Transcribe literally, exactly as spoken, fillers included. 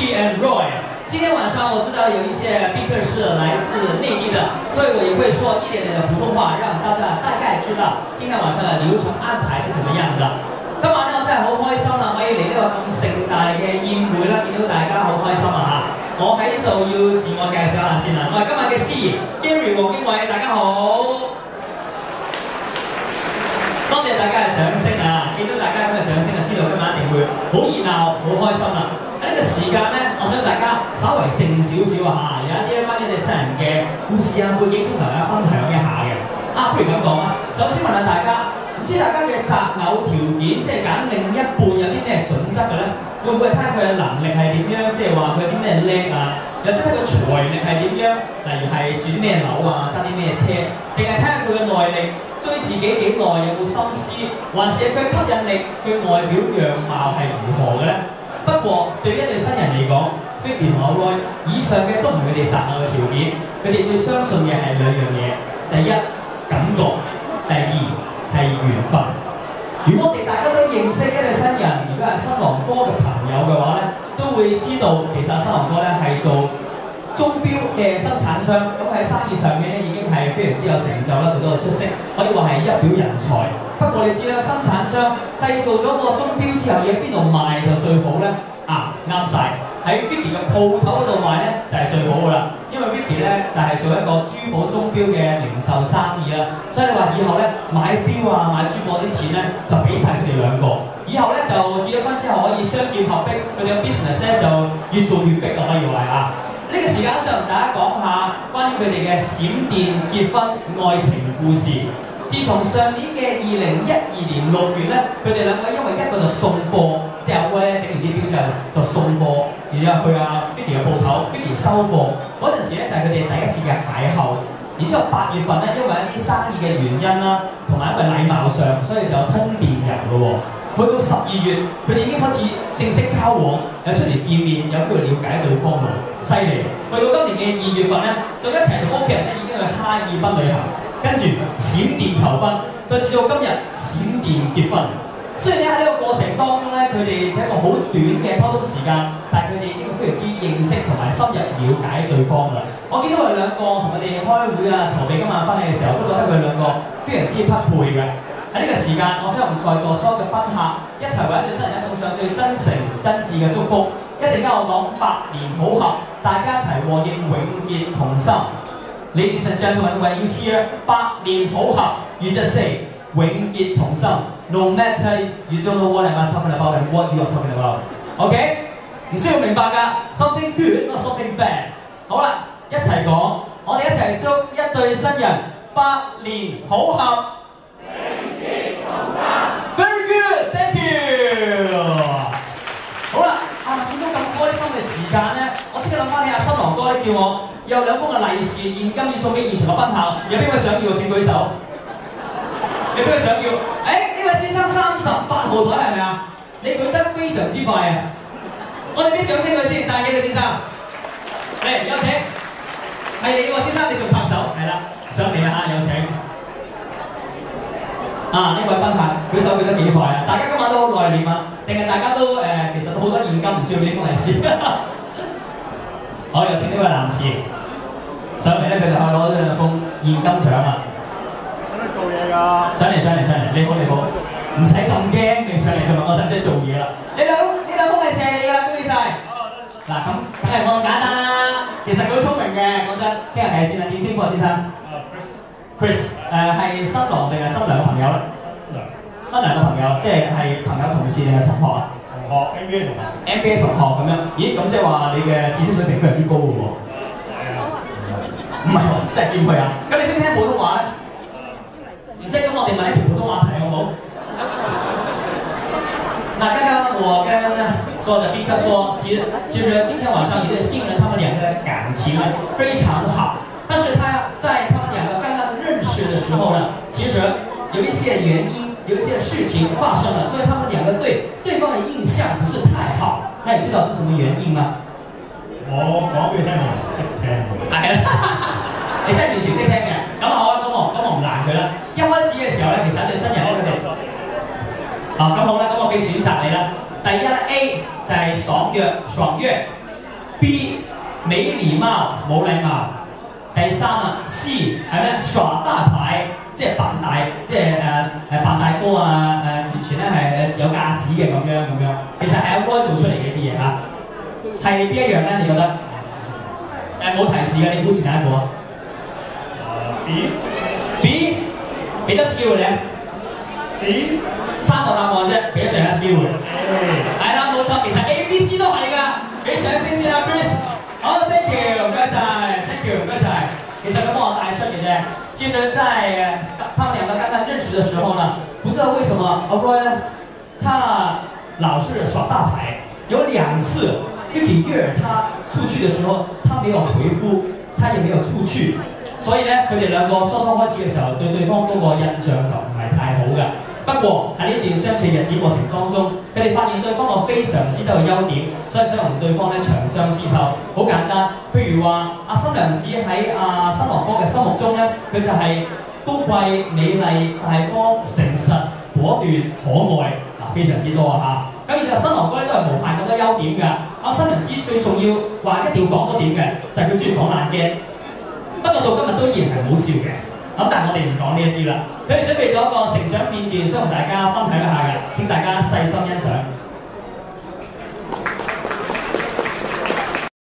Vicky and Roy。今天晚上我知道有一些宾客是来自内地的，所以我也會說一點點的普通話，讓大家大概知道今天晚上的流程安排是怎麼樣的。今晚咧我真係好開心啦，可以嚟呢個咁盛大嘅宴會啦，見到大家好開心啊嚇！我喺度要自我介紹下先啦，我係今日嘅司儀 Gary 黃經緯，大家好。多謝大家嘅掌聲啊！見到大家咁嘅掌聲就知道今晚一定會好熱鬧、好開心啦。喺呢個時間咧，我想大家稍為靜少少啊嚇，有一啲關於你哋新人嘅故事啊、背景先同大家分享一下嘅。啊，不如咁講啊，首先問下大家，唔知大家嘅擇偶條件，即係揀另一半有啲咩準則嘅咧？會唔會睇下佢嘅能力係點樣？即係話佢有啲咩叻啊？又即係睇佢財力係點樣？例如係住啲咩樓啊，揸啲咩車？定係睇下佢嘅耐力？追自己幾耐，有冇心思，還是佢吸引力，佢外表樣貌係如何嘅咧？不過對於一對新人嚟講 ，Vicky 同 Roy 以上嘅都唔係佢哋擇偶嘅條件，佢哋最相信嘅係兩樣嘢：第一感覺，第二係緣分。如果我哋大家都認識一對新人，如果係新郎哥嘅朋友嘅話咧，都會知道其實新郎哥咧係做鐘錶嘅生產商，咁喺生意上面咧已經係非常之有成就啦，做到出色，可以話係一表人才。不過你知啦，生產商製造咗個鐘錶之後，要喺邊度賣就最好咧？啊，啱晒！喺 Vicky 嘅鋪頭嗰度賣咧就係、是、最好噶啦，因為 Vicky 咧就係、是、做一個珠寶鐘錶嘅零售生意啦，所以你話以後咧買錶啊買珠寶啲錢咧就俾晒佢哋兩個。以後咧就結咗婚之後可以雙劍合璧，佢哋嘅 business 咧就越做越逼啊，可以話啊！呢個時間想同大家講下關於佢哋嘅閃電結婚愛情故事。自從上年嘅二零一二年六月咧，佢哋兩位因為一個就送貨，即係阿威咧整完啲錶之後就送貨，然之後去阿 Vicky 嘅鋪頭 ，Vicky 收貨嗰陣時咧就係佢哋第一次嘅邂逅。然之後八月份咧，因為一啲生意嘅原因啦，同埋因為禮貌上，所以就有通電人咯喎。去到十二月，佢哋已經開始正式交往，有出嚟見面，有機會了解對方喎，犀利！去到今年嘅二月份咧，仲一齊同屋企人咧已經去哈爾濱旅行，跟住閃電求婚，再至到今日閃電結婚。雖然咧喺呢個過程當中咧，佢哋係一個好短嘅溝通時間，但係佢哋已經非常之認識同埋深入了解對方啦。我見到佢哋兩個同佢哋開會啊、籌備今晚婚禮嘅時候，都覺得佢哋兩個非常之匹配嘅。喺呢個時間，我想同在座所有嘅賓客一齊為一對新人送上最真誠真摯嘅祝福。一陣間我講百年好合，大家一齊和應永結同心。Ladies and gentlemen, when you hear 百年好合 ，you just say 永結同心。No matter you don't know what I'm talking about and what you are talking about. OK？ 唔需要明白㗎 ，something good, not something bad。好啦，一齊講，我哋一齊祝一對新人百年好合。Very good, thank you。好啦，啊見到咁開心嘅時間咧，我即刻諗翻起阿新郎哥咧叫我有兩封嘅利是現金要送俾現場嘅賓客，有邊位想要請舉手？有邊位想要？誒呢位先生三十八號台係咪啊？你舉得非常之快啊！我哋俾掌聲佢先，帶幾位先生？嚟有請，係你喎先生，你仲拍手？係啦，上嚟啦嚇，有請。啊！呢位賓客舉手舉得幾快啊！大家今晚都好內斂啊，定係大家都誒、呃、其實都好多現金唔需要呢封利是。好，有請呢位男士上嚟咧，佢就可以攞咗兩封現金獎啊！使唔使做嘢㗎？上嚟上嚟上嚟，你好你好，唔使咁驚，你上嚟就問我使唔使做嘢啦？呢兩呢兩封係謝你㗎，恭喜晒！嗱咁梗係冇咁簡單啦，其實佢好聰明嘅，講真，傾下偈先啦，點稱呼啊先生？ Chris， 誒係新郎定係新娘嘅朋友咧？新娘，新娘嘅朋友，即係係朋友同事定係同學啊？同學 ，M B A 同學 ，M B A 同學咁樣。咦，咁即係話你嘅知識水平非常之高嘅喎。係啊。唔係喎，真係見佢啊！咁你識唔識聽普通話咧？唔識，咁我哋問一條普通話題好唔好？那剛剛我跟說的賓客說，其實其實今天晚上一對新人，他們兩個的感情非常好，但是他在他們兩個剛剛認識的時候呢，其實有一些原因，有一些事情發生了，所以他們兩個對對方的印象不是太好。那你知道是什麼原因嗎？我講俾你聽，我唔識聽。係啦，你真係完全識聽嘅。咁好，咁我咁我唔難佢啦。一開始嘅時候咧，其實一對新人咧，佢哋啊咁好啦，咁我俾選擇你啦。第一咧 A 就係爽約，爽約。 B 沒禮貌冇禮貌。第三啊 C 係咩？耍大牌，即係扮大，即係誒誒扮大哥啊誒、呃，完全咧係有架子嘅咁樣咁樣。其實係阿哥做出嚟嘅啲嘢嚇，係邊一樣咧？你覺得？誒冇提示嘅，你估是哪一個啊 ？B B 俾多次機會你啊 ！C 三個答案啫，俾咗最後一次機會。係啦，冇錯，其實 A、B、C 都係㗎，俾掌聲先啦 ，Chris。好 ，thank you，唔該晒 ，thank you，唔該晒。其實咁我帶出嘅啫，其實在他們兩個剛剛認識的時候呢，不知道為什麼 Roy 呢，他老是耍大牌，有兩次 Vicky 約他出去的時候，他沒有回覆，他也沒有出去，所以呢，佢哋兩個初初開始嘅時候，對對方嗰個印象就唔係太好嘅。不過喺呢段相處日子過程當中，佢哋發現對方有非常之多嘅優點，所以想同對方咧長相廝守。好簡單，譬如話阿新娘子喺阿新郎哥嘅心目中咧，佢就係高貴、美麗、大方、誠實、果斷、可愛，嗱非常之多啊嚇。咁而且新郎哥咧都係無限咁多優點㗎。阿新娘子最重要話一定要講多點嘅，就係佢中意講爛嘅。不過到今日都依然係好笑嘅。咁但係我哋唔講呢一啲啦，佢哋準備咗一個成長片段，想同大家分享一下嘅，請大家細心欣賞。